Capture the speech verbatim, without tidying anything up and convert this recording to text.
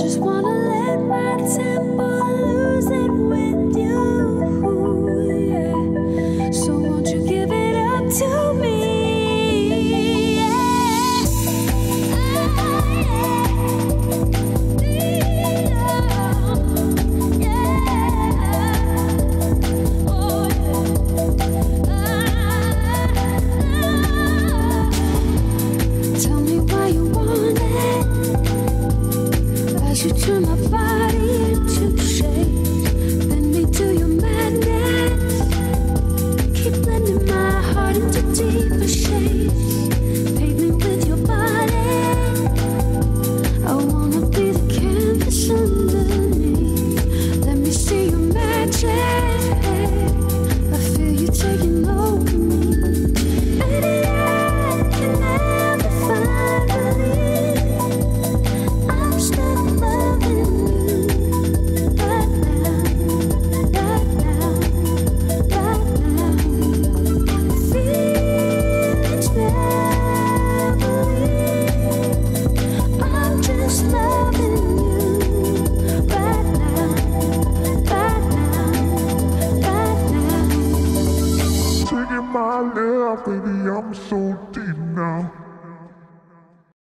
just wanna let my tempo lose it with you, yeah. So won't you give it up to me? You turn my body into shape, bend me to your madness, keep blending my heart into deeper shades, paint me with your body. I wanna be the canvas underneath, let me see your magic. I feel you taking over me, baby. I can never find relief. I'm stuck. My love, baby, I'm so deep now.